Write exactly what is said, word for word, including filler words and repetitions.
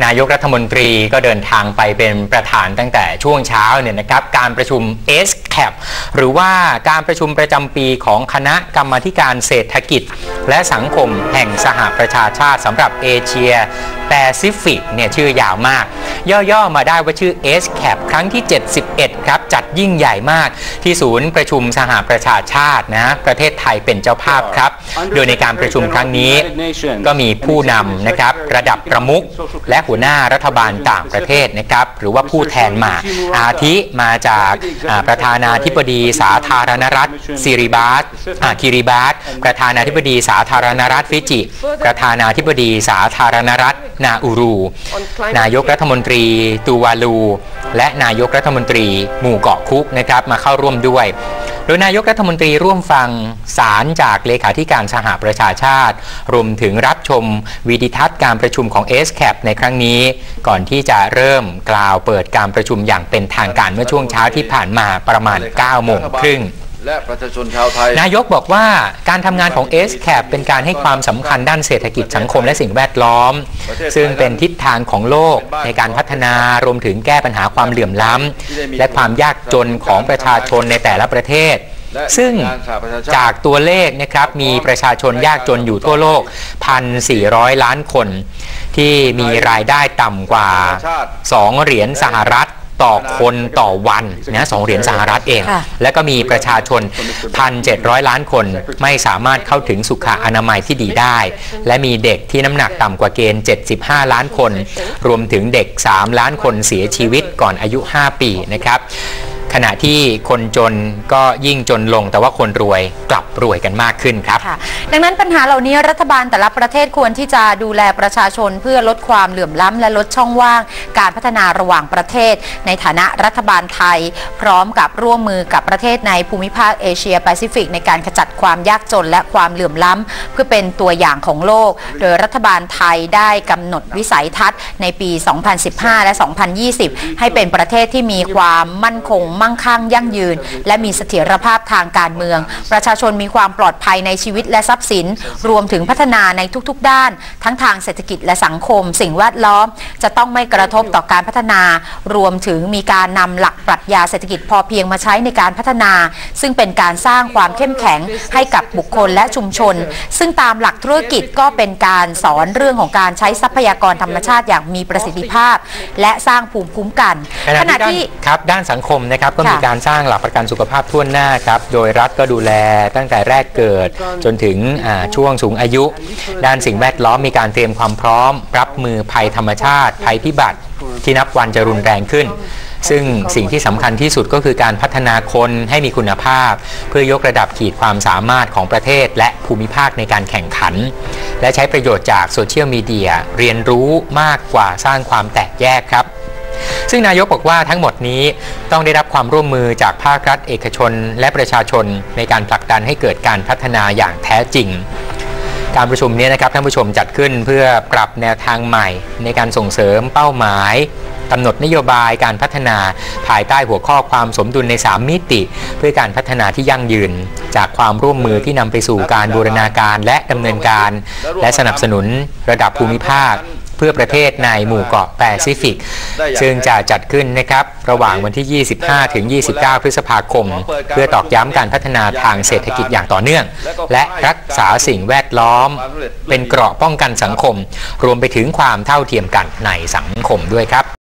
นายกรัฐมนตรีก็เดินทางไปเป็นประธานตั้งแต่ช่วงเช้าเนี่ยนะครับการประชุม เอส แคป หรือว่าการประชุมประจำปีของคณะกรรมาธิการเศรษฐกิจและสังคมแห่งสหประชาชาติสำหรับเอเชียแปซิฟิกเนี่ยชื่อยาวมากย่อๆมาได้ว่าชื่อ เอส แคป ครั้งที่เจ็ดสิบเอ็ดครับจัดยิ่งใหญ่มากที่ศูนย์ประชุมสหประชาชาตินะประเทศไทยเป็นเจ้าภาพครับโดยในการประชุมครั้งนี้ก็มีผู้นำนะครับระดับประมุขและหัวหน้ารัฐบาลต่างประเทศนะครับหรือว่าผู้แทนมาอาทิมาจากประธานาธิบดีสาธารณรัฐซิริบาสคิริบาสประธานาธิบดีสาธารณรัฐฟิจิประธานาธิบดีสาธารณรัฐนาอูรูนายกรัฐมนตรีตูวาลูและนายกรัฐมนตรีหมู่เกาะคุกนะครับมาเข้าร่วมด้วยโดยนายกรัฐมนตรีร่วมฟังสารจากเลขาธิการสหประชาชาติรวมถึงรับชมวิดีทัศน์การประชุมของ เอส แคป ในครั้งนี้ก่อนที่จะเริ่มกล่าวเปิดการประชุมอย่างเป็นทางการเมื่อช่วงเช้าที่ผ่านมาประมาณ เก้าโมงครึ่งและประชาชนชาวไทยนายกบอกว่าการทำงานของ เอส แคป เป็นการให้ความสำคัญด้านเศรษฐกิจสังคมและสิ่งแวดล้อมซึ่งเป็นทิศทางของโลกในการพัฒนารวมถึงแก้ปัญหาความเหลื่อมล้ำและความยากจนของประชาชนในแต่ละประเทศซึ่งจากตัวเลขนะครับมีประชาชนยากจนอยู่ทั่วโลก หนึ่งพันสี่ร้อย ล้านคนที่มีรายได้ต่ำกว่าสองเหรียญสหรัฐต่อคนต่อวันนะสองเหรียญสหรัฐเองและก็มีประชาชน หนึ่งพันเจ็ดร้อย ล้านคนไม่สามารถเข้าถึงสุขอนามัยที่ดีได้และมีเด็กที่น้ำหนักต่ำกว่าเกณฑ์เจ็ดสิบห้าล้านคนรวมถึงเด็กสามล้านคนเสียชีวิตก่อนอายุห้าปีนะครับขณะที่คนจนก็ยิ่งจนลงแต่ว่าคนรวยกลับรวยกันมากขึ้นครับดังนั้นปัญหาเหล่านี้รัฐบาลแต่ละประเทศควรที่จะดูแลประชาชนเพื่อลดความเหลื่อมล้ำและลดช่องว่างการพัฒนาระหว่างประเทศในฐานะรัฐบาลไทยพร้อมกับร่วมมือกับประเทศในภูมิภาคเอเชียแปซิฟิกในการขจัดความยากจนและความเหลื่อมล้ำเพื่อเป็นตัวอย่างของโลกโดยรัฐบาลไทยได้กำหนดวิสัยทัศน์ในปี สองพันสิบห้า และ สองพันยี่สิบ ให้เป็นประเทศที่มีความมั่นคงมั่งคั่งยั่งยืนและมีเสถียรภาพทางการเมืองประชาชนมีความปลอดภัยในชีวิตและทรัพย์สินรวมถึงพัฒนาในทุกๆด้านทั้งทางเศรษฐกิจและสังคมสิ่งแวดล้อมจะต้องไม่กระทบต่อการพัฒนารวมถึงมีการนำหลักปรัชญาเศรษฐกิจพอเพียงมาใช้ในการพัฒนาซึ่งเป็นการสร้างความเข้มแข็งให้กับบุคคลและชุมชนซึ่งตามหลักธุรกิจก็เป็นการสอนเรื่องของการใช้ทรัพยากรธรรมชาติอย่างมีประสิทธิภาพและสร้างภูมิคุ้มกันขณะที่ครับด้านสังคมนะครับก็มีการสร้างหลักประกันสุขภาพทั่วหน้าครับโดยรัฐก็ดูแลตั้งแต่แรกเกิดจนถึงช่วงสูงอายุด้านสิ่งแวดล้อมมีการเตรียมความพร้อมรับมือภัยธรรมชาติภัยพิบัติที่นับวันจะรุนแรงขึ้นซึ่งสิ่งที่สำคัญที่สุดก็คือการพัฒนาคนให้มีคุณภาพเพื่อยกระดับขีดความสามารถของประเทศและภูมิภาคในการแข่งขันและใช้ประโยชน์จากโซเชียลมีเดียเรียนรู้มากกว่าสร้างความแตกแยกครับซึ่งนายกบอกว่าทั้งหมดนี้ต้องได้รับความร่วมมือจากภาครัฐเอกชนและประชาชนในการผลักดันให้เกิดการพัฒนาอย่างแท้จริงการประชุมนี้นะครับท่านผู้ชมจัดขึ้นเพื่อปรับแนวทางใหม่ในการส่งเสริมเป้าหมายกำหนดนโยบายการพัฒนาภายใต้หัวข้อความสมดุลในสามมิติเพื่อการพัฒนาที่ยั่งยืนจากความร่วมมือที่นำไปสู่การบูรณาการและดำเนินการและสนับสนุนระดับภูมิภาคเพื่อประเทศในหมู่เกาะแปซิฟิกซึ่งจะจัดขึ้นนะครับระหว่างวันที่ ยี่สิบห้า ถึง ยี่สิบเก้า พฤษภาคมเพื่อตอกย้ำการพัฒนาทางเศรษฐกิจอย่างต่อเนื่องและรักษาสิ่งแวดล้อมเป็นเกราะป้องกันสังคมรวมไปถึงความเท่าเทียมกันในสังคมด้วยครับ